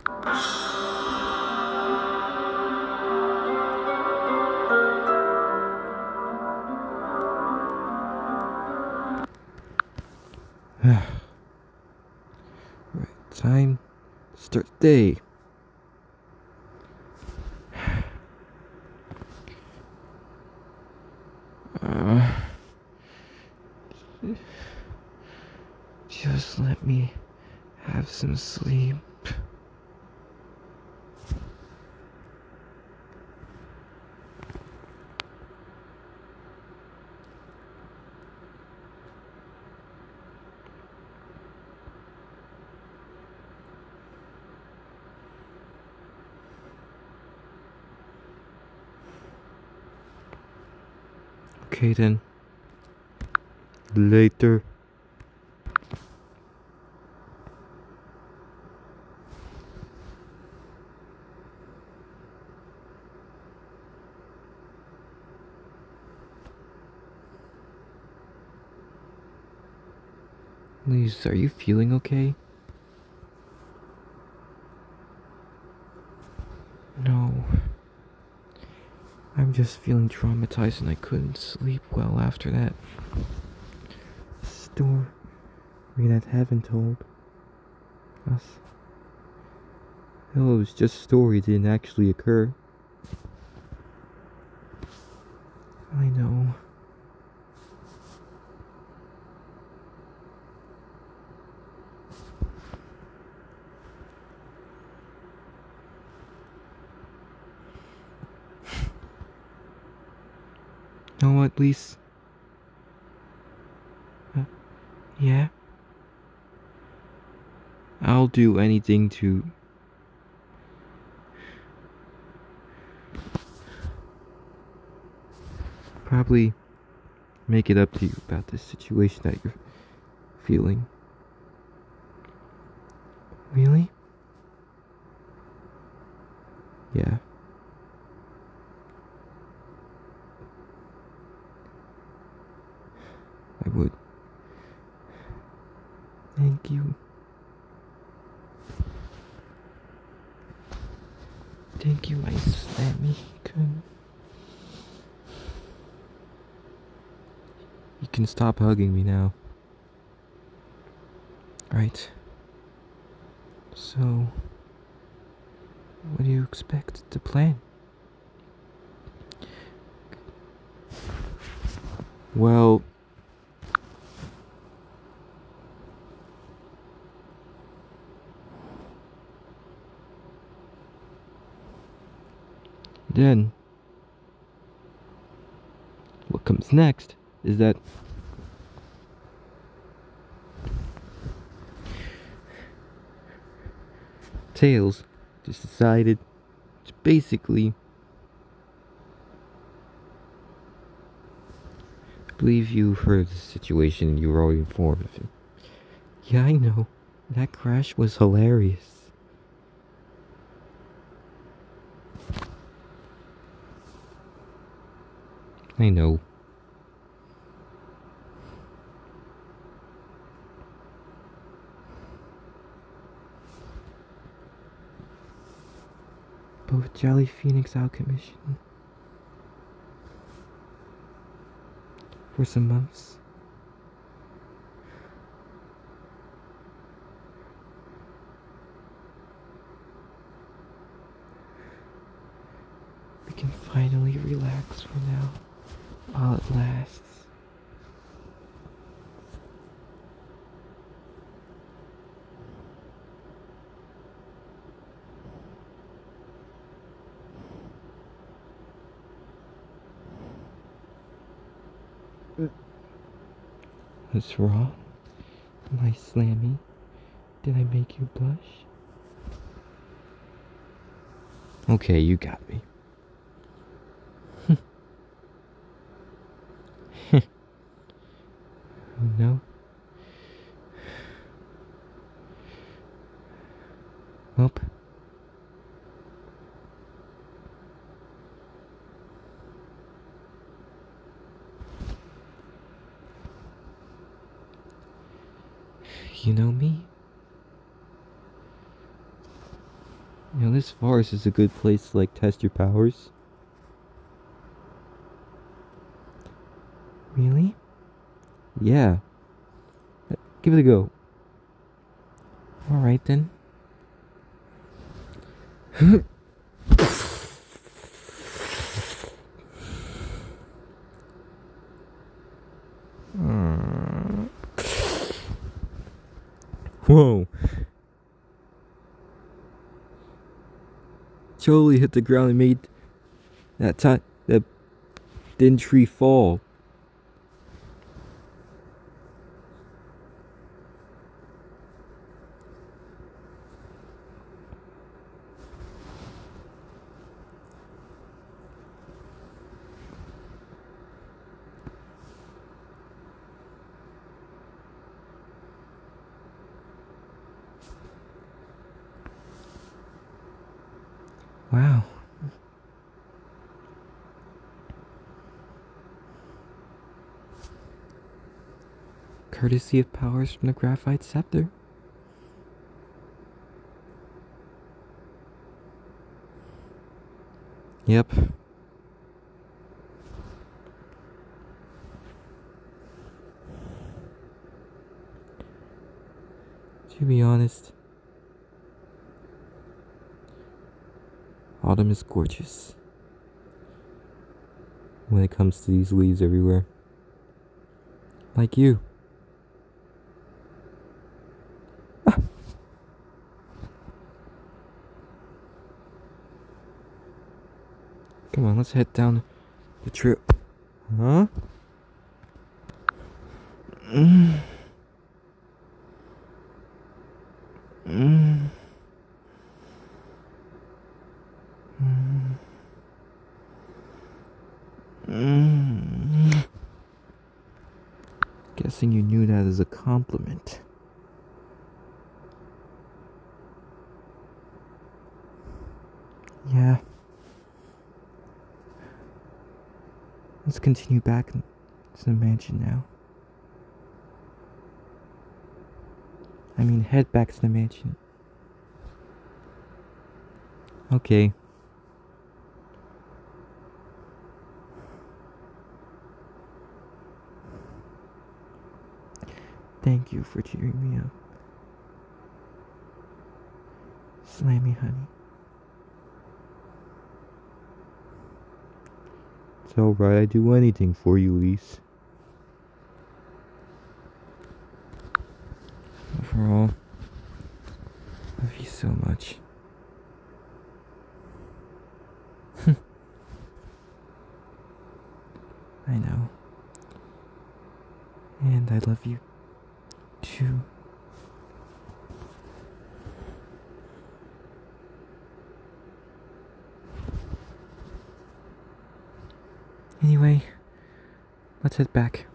Right, time to start the day. Just let me have some sleep. Okay then. Later. Liz, are you feeling okay? No. I'm just feeling traumatized and I couldn't sleep well after that story that Heaven told us. Hell, it was just a story, it didn't actually occur. I know. No, at least. Yeah? I'll do anything to. Probably make it up to you about this situation that you're feeling. Really? Yeah. I would. Thank you. Thank you, my Slammy. You can stop hugging me now. Right. So, what do you expect to plan? Well, then, what comes next is that Tails just decided to basically, I believe you heard the situation and you were already informed of it. Yeah, I know. That crash was hilarious. I know. Both Jelly Phoenix out commission for some months. We can finally relax for now, while it lasts. What's wrong? My Slammy? Did I make you blush? Okay, you got me. No? Nope. You know me? You know, this forest is a good place to, like, test your powers. Really? Yeah. Give it a go. Alright then. Whoa. Totally hit the ground and made that thin tree fall. Wow. Courtesy of powers from the graphite scepter. Yep. To be honest, autumn is gorgeous when it comes to these leaves everywhere. Like you. Come on, let's head down the trail. Huh? Guessing you knew that as a compliment. Yeah. Let's continue back to the mansion now. I mean, head back to the mansion. Okay. Thank you for cheering me up. Slammy honey. It's alright, I'd do anything for you, Lise. Overall, I love you so much. I know. And I love you too. Anyway, let's head back.